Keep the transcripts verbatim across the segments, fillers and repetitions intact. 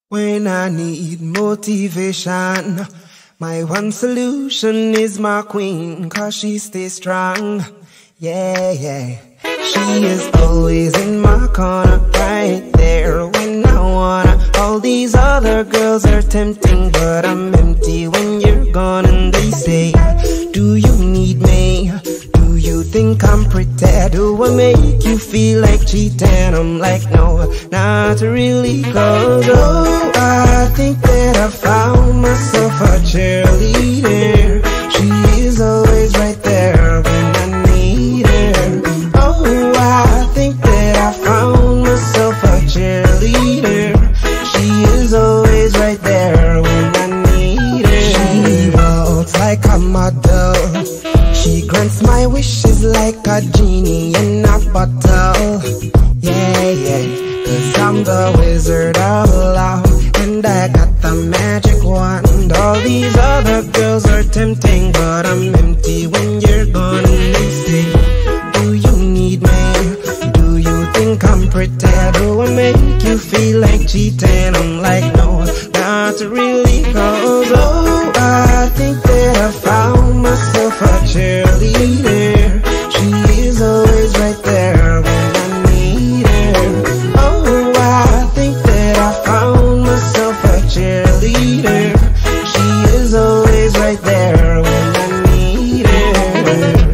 When I need motivation, my one solution is my queen, cause she stays strong. Yeah, yeah. She is always in my corner, right there when I wanna. All these other girls are tempting, but I'm empty when you're gone. And they say, do you need me? Do you think I'm pretty? Do I make you feel like cheating? I'm like, no, not really, cause oh, I think that I found myself a cheerleader. She is always right there when I need her. Oh, I think that I found myself a cheerleader. She is always right there when I need her. She walks like a model. She grants my wishes like a genie in a bottle. Yeah, yeah, cause I'm the wizard of love, and I got the magic wand. All these other girls are tempting, but I'm empty when you're gone. And they say, do you need me? Do you think I'm pretty? Do I make you feel like cheating? I'm like, no, not really, cause oh, I think that I found myself a cheerleader. She is always right there when I need her. Oh, I think that I found myself a cheerleader. She is always right there when I need her.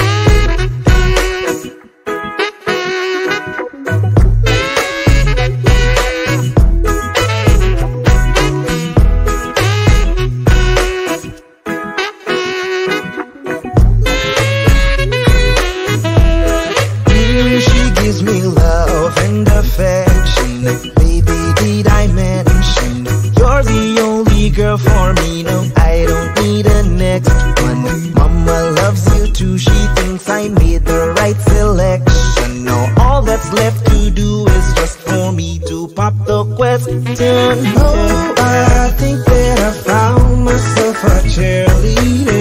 Gives me love and affection. Baby, did I mention you're the only girl for me? No, I don't need a next one. Mama loves you too. She thinks I made the right selection. Now all that's left to do is just for me to pop the question. Oh, I think that I found myself a cheerleader.